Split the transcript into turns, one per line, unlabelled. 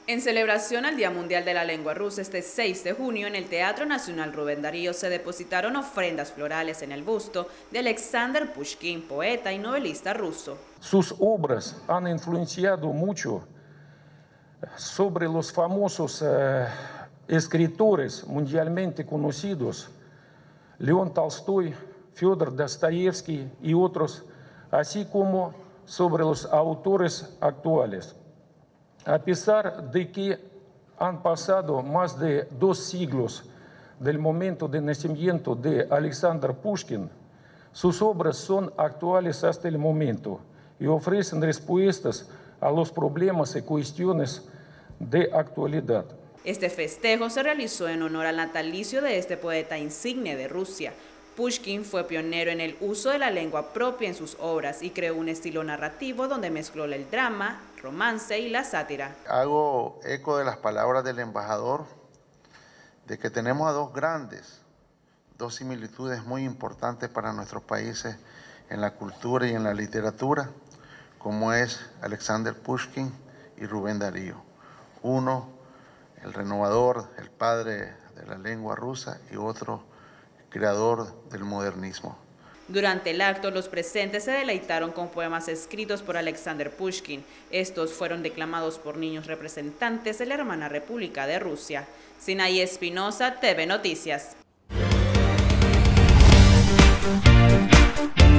En celebración al Día Mundial de la Lengua Rusa, este 6 de junio, en el Teatro Nacional Rubén Darío se depositaron ofrendas florales en el busto de Alexander Pushkin, poeta y novelista ruso.
Sus obras han influenciado mucho sobre los famosos escritores mundialmente conocidos, León Tolstoy, Fyodor Dostoyevsky y otros, así como sobre los autores actuales. A pesar de que han pasado más de 2 siglos del momento de nacimiento de Alexander Pushkin, sus obras son actuales hasta el momento y ofrecen respuestas a los problemas y cuestiones de actualidad.
Este festejo se realizó en honor al natalicio de este poeta insigne de Rusia. Pushkin fue pionero en el uso de la lengua propia en sus obras y creó un estilo narrativo donde mezcló el drama, romance y la sátira.
Hago eco de las palabras del embajador de que tenemos a dos similitudes muy importantes para nuestros países en la cultura y en la literatura, como es Alexander Pushkin y Rubén Darío. Uno, el renovador, el padre de la lengua rusa, y otro, creador del modernismo.
Durante el acto, los presentes se deleitaron con poemas escritos por Alexander Pushkin. Estos fueron declamados por niños representantes de la hermana República de Rusia. Sinaí Espinosa, TV Noticias.